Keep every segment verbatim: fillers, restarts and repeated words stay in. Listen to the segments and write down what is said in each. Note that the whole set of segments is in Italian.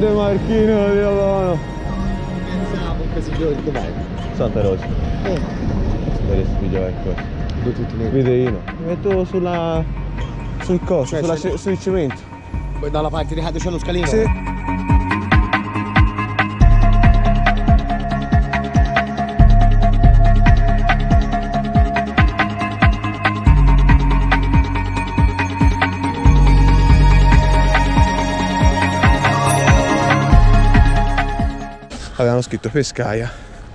Grande Marchino di Lavano. Pensavo in questi giorni, dov'è? Santa Rosa. Eh. Dovresti pigliare qualcosa. Dove tutti metti? Videino. Mi metto sulla... sul coso, Cioè, sulla, se- sul cemento. Dalla parte di Cado c'è lo scalino? Sì. Avevano scritto Pescaia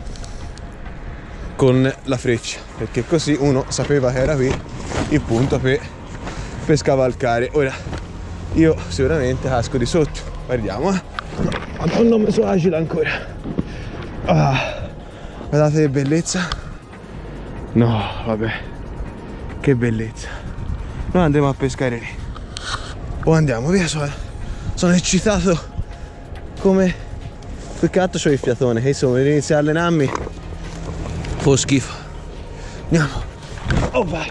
con la freccia, perché così uno sapeva che era qui il punto per, per scavalcare. Ora io sicuramente casco di sotto, guardiamo, eh. Madonna, non mi sono agile ancora. Ah, guardate che bellezza. No, vabbè, che bellezza. Noi andremo a pescare lì o andiamo via. Sono, sono eccitato come... Più che altro c'ho il fiatone, che insomma per iniziare a allenarmi fa schifo. Andiamo. Oh vai.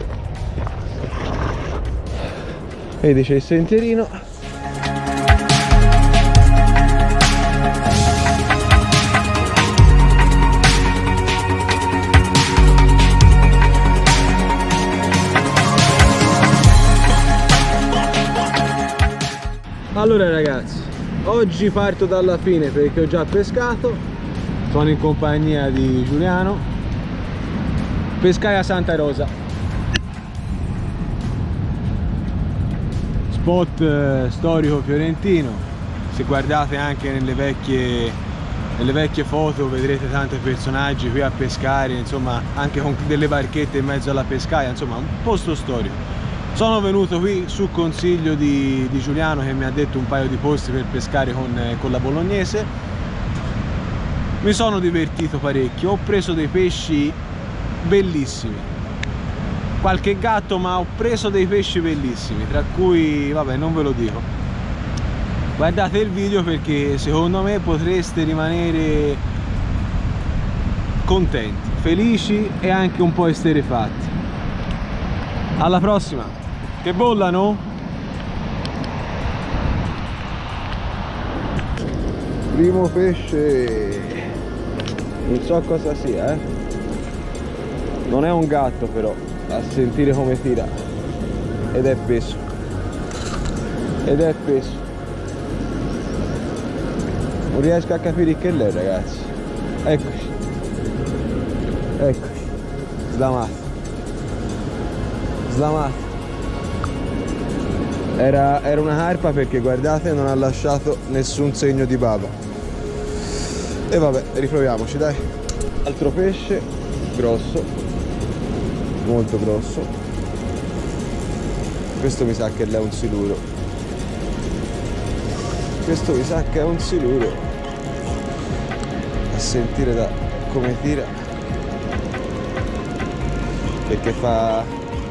Vedi c'è il sentierino. Allora ragazzi, oggi parto dalla fine perché ho già pescato, sono in compagnia di Giuliano. Pescaia Santa Rosa, spot eh, storico fiorentino. Se guardate anche nelle vecchie, nelle vecchie foto vedrete tanti personaggi qui a pescare, insomma anche con delle barchette in mezzo alla pescaia, insomma un posto storico. Sono venuto qui su consiglio di, di Giuliano, che mi ha detto un paio di posti per pescare con, con la bolognese. Mi sono divertito parecchio, ho preso dei pesci bellissimi, qualche gatto, ma ho preso dei pesci bellissimi, tra cui, vabbè, non ve lo dico. Guardate il video perché secondo me potreste rimanere contenti, felici e anche un po' esterrefatti. Alla prossima! Che bollano? Primo pesce, non so cosa sia, eh. Non è un gatto però, a sentire come tira. Ed è peso. Ed è peso. Non riesco a capire che l'è, ragazzi. Eccoci. Eccoci. Slamato. Slamato. Era, era una carpa perché guardate non ha lasciato nessun segno di bava. E vabbè, riproviamoci dai. Altro pesce grosso, molto grosso. Questo mi sa che è un siluro. Questo mi sa che è un siluro. A sentire da come tira, perché fa...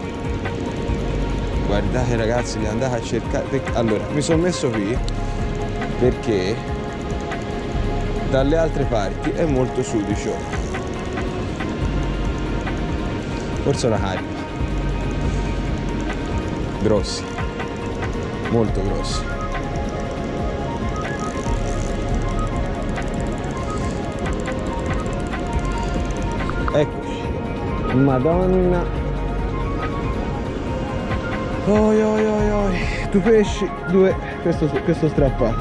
Guardate ragazzi, li andate a cercare. Allora, mi sono messo qui perché dalle altre parti è molto sudicio. Forse una carpa. Grossi, molto grossi. Eccoci. Madonna. Oi oi oi oi, due pesci, due, questo, questo strappato.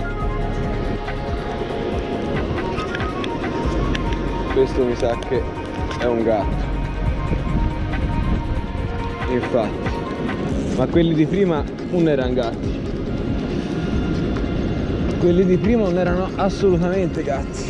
Questo mi sa che è un gatto. Infatti. Ma quelli di prima non erano gatti. Quelli di prima non erano assolutamente gatti.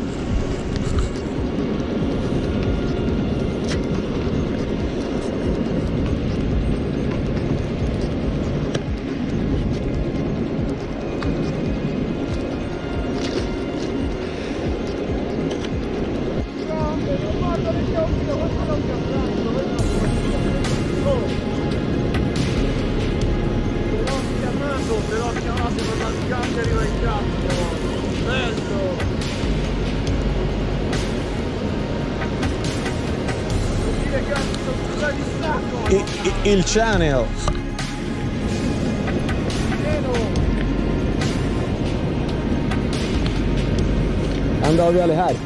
Il channel. Andavo via le carte.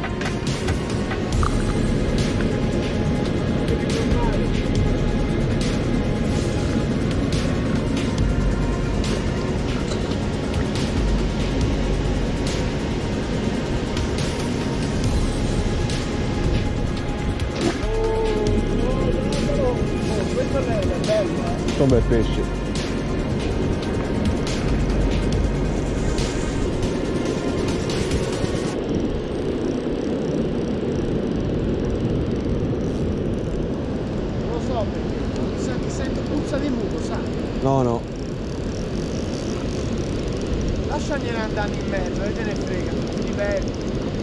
Un bel pesce. Non lo so perché, sento, sento puzza di muco, sai? No, no. Lasciagliene andare in mezzo, e te ne frega, ti diverti.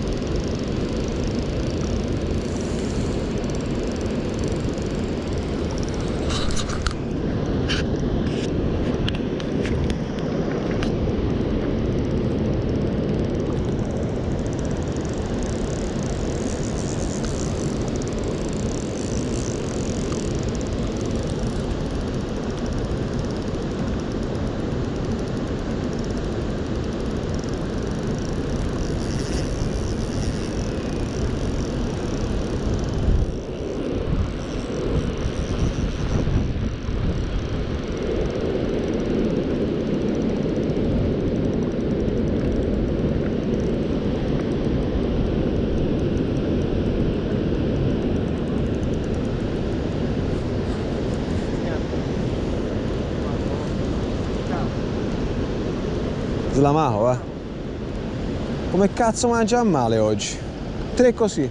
Slamaco, eh. Come cazzo mangia a male oggi? Tre così.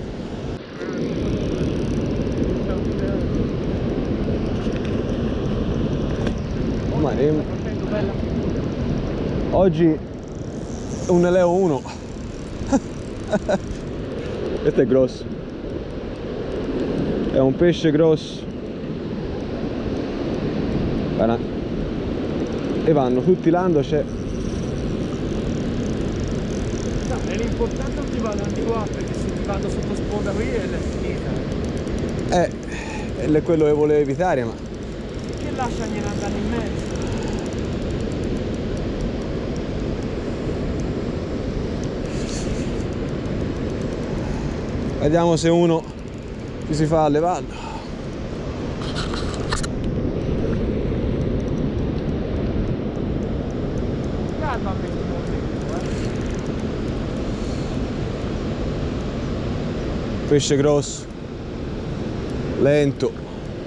Ma ne... Oggi un Leo uno. Questo è grosso. È un pesce grosso. Guarda. E vanno tutti l'ando, c'è. L'importante non ti vado di qua, perché se ti vado sotto sponda qui è finita. Eh, è quello che volevo evitare, ma... Che lasciagliene andare in mezzo? Vediamo se uno ci si fa a levarlo. Calma a me. Pesce grosso, lento.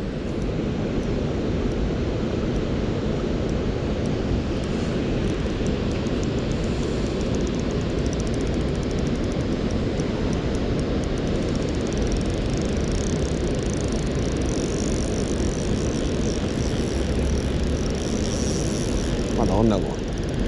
Madonna buona.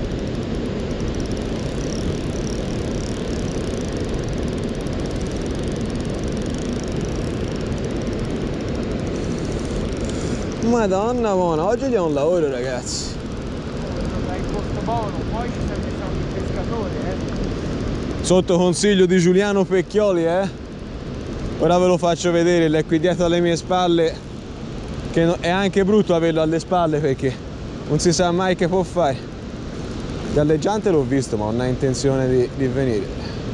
Madonna buona, oggi è un lavoro ragazzi. Dai costo buono, poi ci serve il pescatore, eh. Sotto consiglio di Giuliano Pecchioli, eh. Ora ve lo faccio vedere, è qui dietro alle mie spalle, che no, è anche brutto averlo alle spalle perché non si sa mai che può fare. Galleggiante l'ho visto, ma non ha intenzione di, di venire.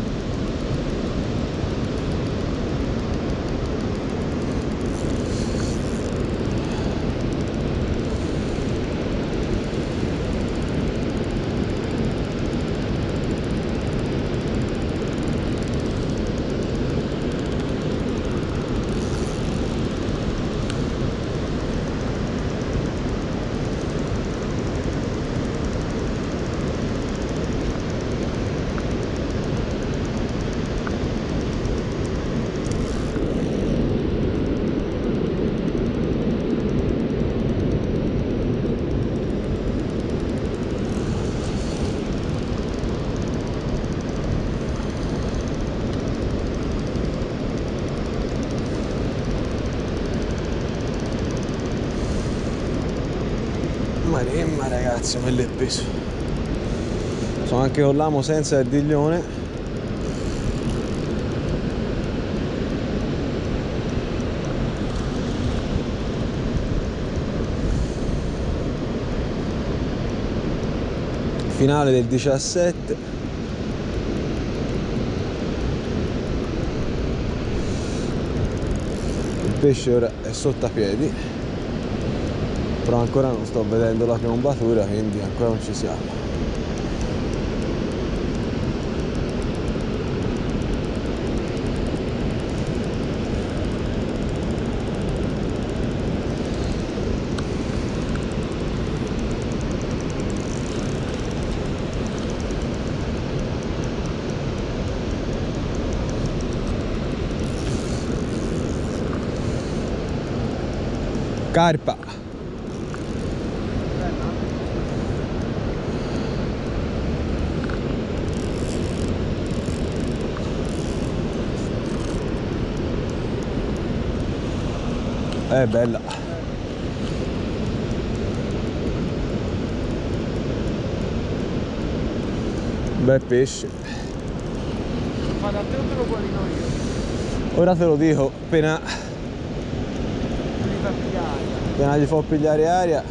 Maremma ragazzi, quello è peso. Sono anche con l'amo senza il diglione. Finale del diciassette. pesce ora è sotto a piedi, però ancora non sto vedendo la piombatura, quindi ancora non ci siamo. Carpa. È bella. Bel pesce. Ma da te non te lo guardino io. Ora te lo dico, appena Mi fa pigliare. appena gli fa pigliare aria.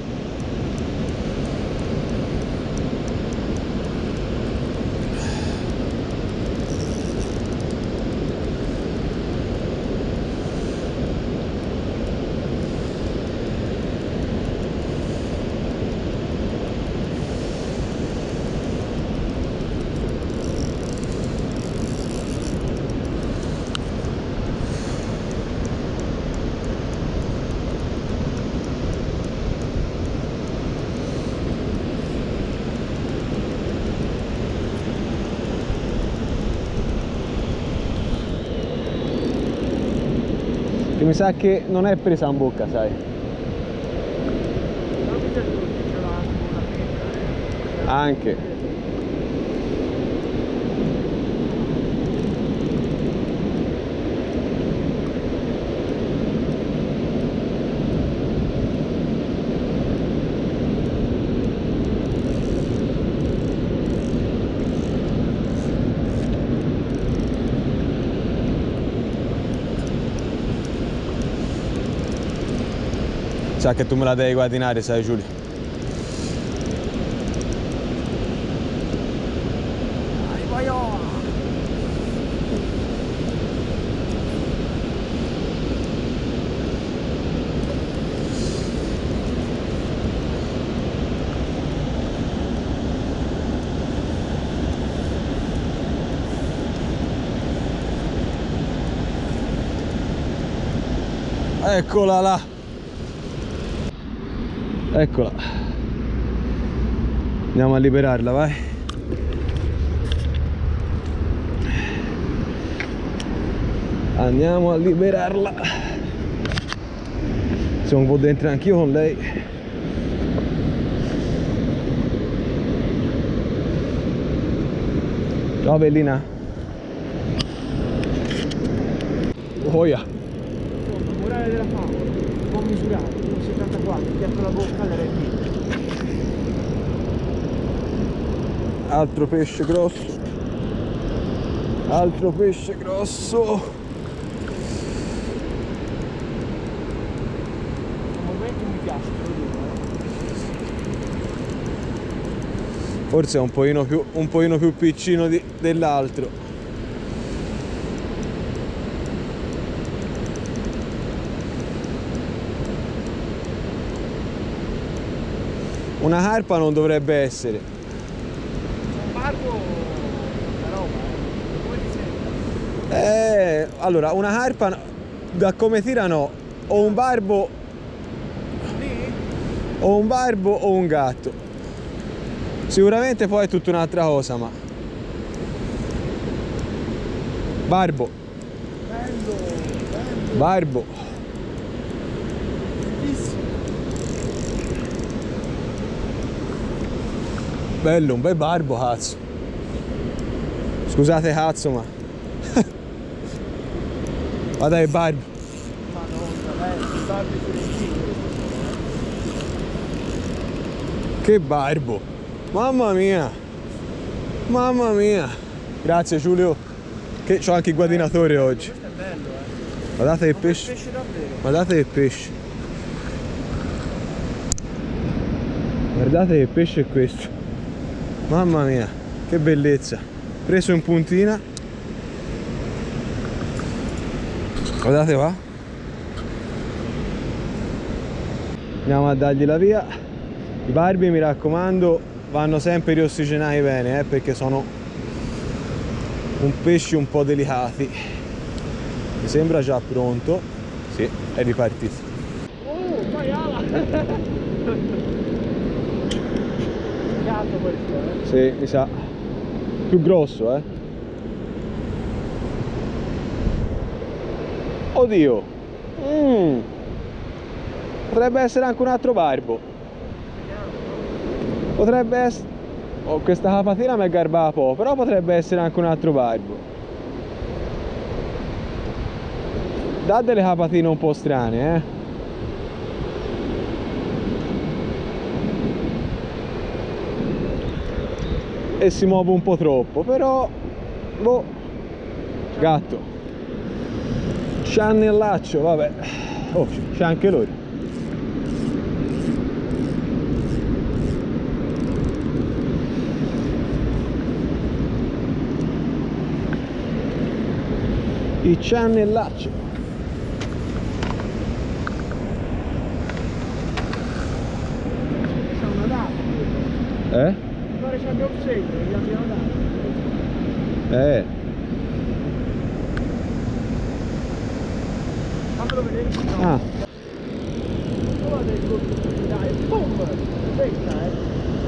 Che mi sa che non è presa in bocca, sai. Non mi piace che ce l'ha una penna. Anche. Sa che tu me la devi guadagnare, sai Giulio. Dai, vai ora. Eccola là. Eccola. Andiamo a liberarla, vai. Andiamo a liberarla. Se non posso entrare anch'io con lei. Ciao bellina. Oh yeah. Morale della favola. Buon misurato. settantaquattro, piatto la bocca all'R P. Altro pesce grosso. Altro pesce grosso. Al momento mi piace, te lo dico. Forse è un pochino più, un pochino più piccino di, dell'altro. Una carpa non dovrebbe essere. Un barco, la roba, eh. Come ti senti? Eh, allora, una carpa da come tirano o un barbo Lì? o un barbo o un gatto. Sicuramente poi è tutta un'altra cosa, ma barbo. Bello, bello. Barbo. Bellissimo. Bello, un bel barbo, cazzo. Scusate cazzo, ma ma dai, barbo. Madonna, bello, i barbi fiorentini. Che barbo. Mamma mia. Mamma mia. Grazie Giulio. Che c'ho anche il guadinatore oggi. Questo è bello, eh. Guardate che Un bel pesce. pesce davvero. Guardate che pesce. Guardate che pesce è questo. Mamma mia, che bellezza. Preso in puntina. Guardate qua. Andiamo a dargli la via. I barbi, mi raccomando, vanno sempre riossigenati bene, eh, perché sono un pesci un po' delicati. Mi sembra già pronto. Sì, è ripartito. Oh, maiala! Gatto questo, eh? Sì, mi sa. Più grosso, eh. Oddio. Mm. Potrebbe essere anche un altro barbo. Potrebbe essere... Oh, questa capatina mi è garbata poco, però potrebbe essere anche un altro barbo. Dà delle capatine un po' strane, eh. E si muove un po' troppo, però... Boh. Gatto. Ciannellaccio, vabbè. Oh, c'è anche lui. Il ciannellaccio. Sono dato. Eh? Mi pare ci abbia un segno, gli abbiamo dato. Eh. Fammelo vedere. No. Ah. Guarda il colpo, dai, boom! Aspetta, eh.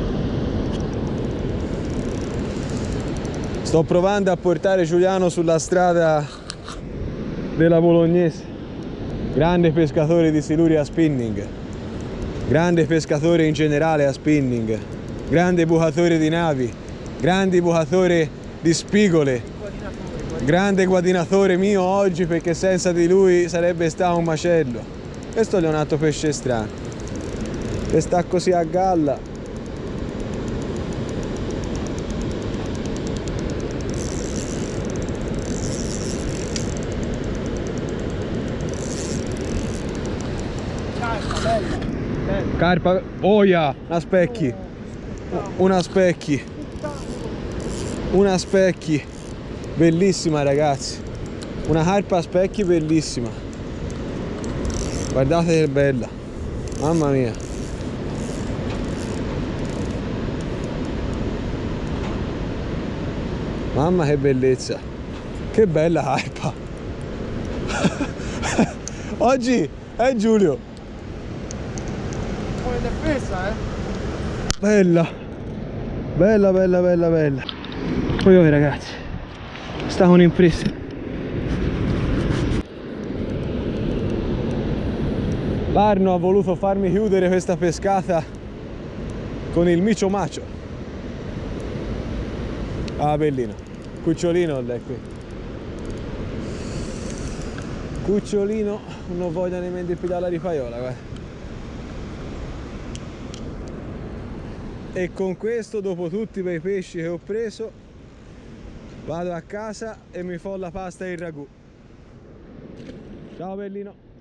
Sto provando a portare Giuliano sulla strada della Bolognese. Grande pescatore di siluri a spinning. Grande pescatore in generale a spinning. Grande bucatore di navi. Grande bucatore di spigole. Grande guadinatore mio oggi, perché senza di lui sarebbe stato un macello. Questo gli è un altro pesce strano. E sta così a galla. Bella, bella. Carpa, oia, una specchi. Una specchi. Una specchi. Bellissima, ragazzi. Una carpa a specchi bellissima. Guardate che bella. Mamma mia. Mamma che bellezza. Che bella carpa. Oggi è Giulio. Come difesa, eh? Bella. Bella, bella, bella, bella. Poi voi, ragazzi, sta un'impresa. L'Arno ha voluto farmi chiudere questa pescata con il micio macio. Ah, bellino. Cucciolino è qui. Cucciolino, non voglio nemmeno più dalla ripaiola, guarda. E con questo, dopo tutti i bei pesci che ho preso, vado a casa e mi fo la pasta e il ragù. Ciao bellino.